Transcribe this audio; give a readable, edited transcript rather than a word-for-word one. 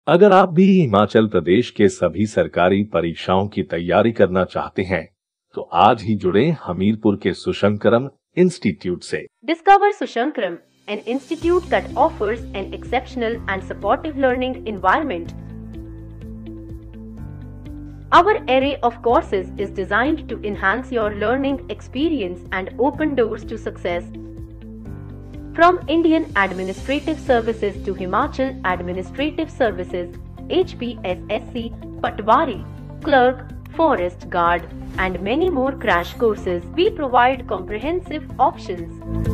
अगर आप भी हिमाचल प्रदेश के सभी सरकारी परीक्षाओं की तैयारी करना चाहते हैं, तो आज ही जुड़े हमीरपुर के sushankaram इंस्टीट्यूट से। Discover Sushankaram, an institute that offers an exceptional and supportive learning environment. Our array of courses is designed to enhance your learning experience and open doors to success. From Indian Administrative Services to Himachal Administrative Services, HPSC, Patwari, Clerk, Forest Guard, and many more crash courses, we provide comprehensive options.